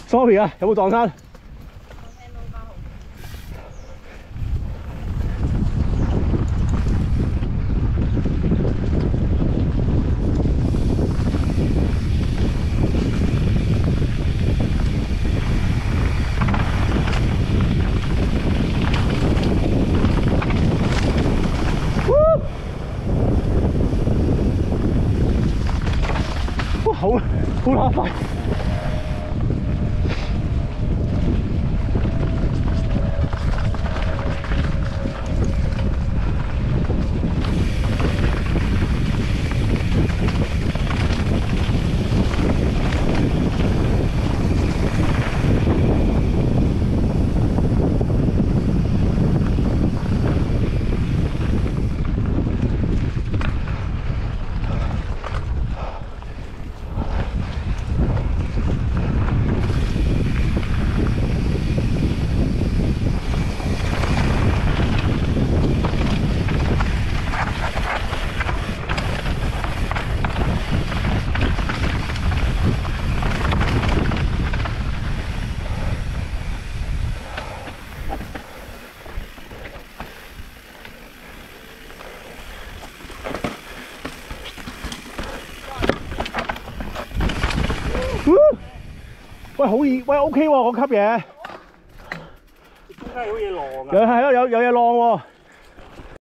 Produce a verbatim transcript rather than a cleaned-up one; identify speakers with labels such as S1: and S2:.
S1: ？sorry 啊，有冇撞親？哇，好好拉快！ 喂，好易，喂 ，OK 喎，嗰級嘢。中間有嘢浪啊！有係咯，有有嘢浪喎。